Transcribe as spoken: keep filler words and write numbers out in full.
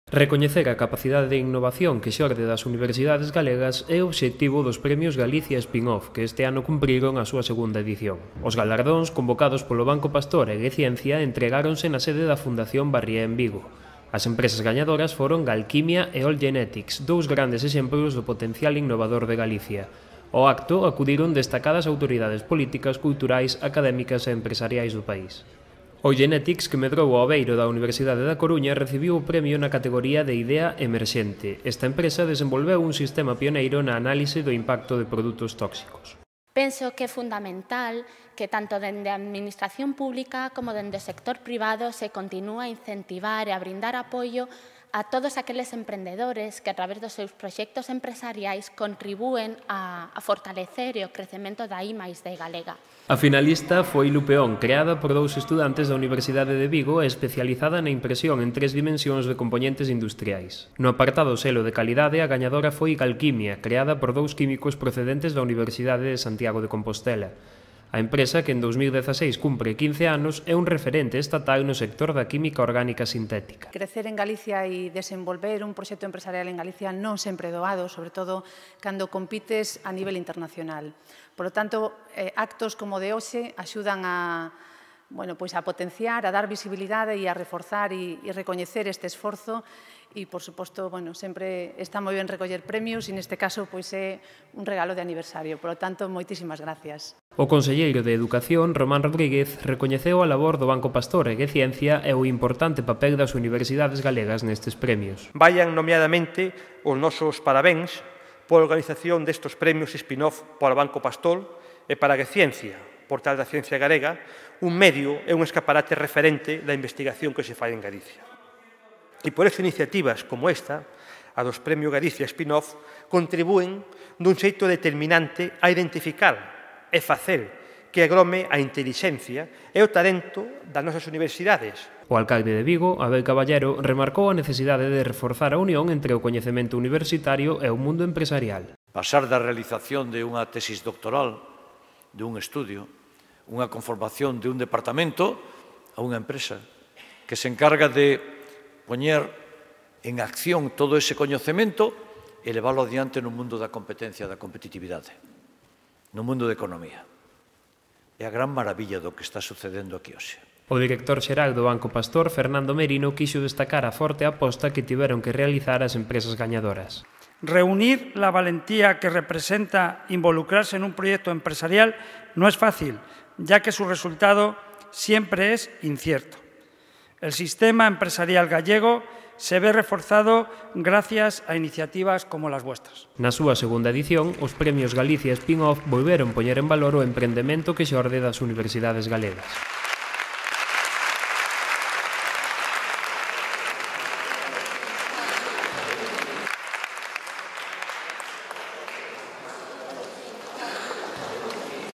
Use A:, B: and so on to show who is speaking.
A: Recoñecer a capacidade de innovación que xorde das universidades galegas é o obxectivo dos Premios Galicia Spin-Off, que este ano cumpriron a súa segunda edición. Os galardóns, convocados polo Banco Pastor e Gueciencia, entregáronse na sede da Fundación Barrié en Vigo. As empresas gañadoras foron Galquimia e All Genetics, dous grandes exemplos do potencial innovador de Galicia. Ao acto acudiron destacadas autoridades políticas, culturais, académicas e empresariais do país. O Genetics, que medrou ao beiro da Universidade da Coruña, recibiu o premio na categoría de Idea Emerxente. Esta empresa desenvolveu un sistema pioneiro na análise do impacto de produtos tóxicos.
B: Penso que é fundamental que tanto dende a administración pública como dende o sector privado se continúe a incentivar e a brindar apoio a todos aqueles emprendedores que a través dos seus proxectos empresariais contribúen a, a fortalecer o crecemento da I máis D galega.
A: A finalista foi Lupeón, creada por dous estudantes da Universidade de Vigo e especializada na impresión en tres dimensións de componentes industriais. No apartado selo de calidade, a gañadora foi Galquimia, creada por dous químicos procedentes da Universidade de Santiago de Compostela. A empresa, que en dous mil dezaseis cumpre quince anos, é un referente estatal no sector da química orgánica sintética.
C: Crecer en Galicia e desenvolver un proxecto empresarial en Galicia non sempre doado, sobre todo cando compites a nivel internacional. Por lo tanto, eh, actos como de hoxe axudan a, bueno, pois a potenciar, a dar visibilidade e a reforzar e, e recoñecer este esforzo e, por suposto, bueno, sempre está moi ben recoller premios e, neste caso, pois é un regalo de aniversario. Por lo tanto, moitísimas gracias.
A: O conselleiro de Educación, Román Rodríguez, recoñeceu a labor do Banco Pastor e Gueciencia e o importante papel das universidades galegas nestes premios.
D: Vayan nomeadamente os nosos parabéns pola organización destes premios spin-off para o Banco Pastor e para a Gueciencia, Portal da Ciencia Galega, un medio e un escaparate referente da investigación que se fai en Galicia. E por eso iniciativas como esta, a dos Premios Galicia Spin-Off, contribúen dun xeito determinante a identificar e facer que agrome a intelixencia e o talento das nosas universidades.
A: O alcalde de Vigo, Abel Caballero, remarcou a necesidade de reforzar a unión entre o coñecemento universitario e o mundo empresarial.
E: Pasar da realización de unha tesis doctoral, de un estudio, unha conformación de un departamento a unha empresa que se encarga de poñer en acción todo ese coñecemento e leválo adiante no mundo da competencia, da competitividade, no mundo da economía. É a gran maravilla do que está sucedendo aquí hoxe.
A: O director xeral do Banco Pastor, Fernando Merino, quixo destacar a forte aposta que tiveron que realizar as empresas gañadoras.
F: Reunir la valentía que representa involucrarse en un proyecto empresarial no es fácil, ya que su resultado siempre es incierto. El sistema empresarial gallego se ve reforzado gracias a iniciativas como las vuestras.
A: Na súa segunda edición, os Premios Galicia Spin-Off volveron poñer en valor o emprendemento que xorde das universidades galegas.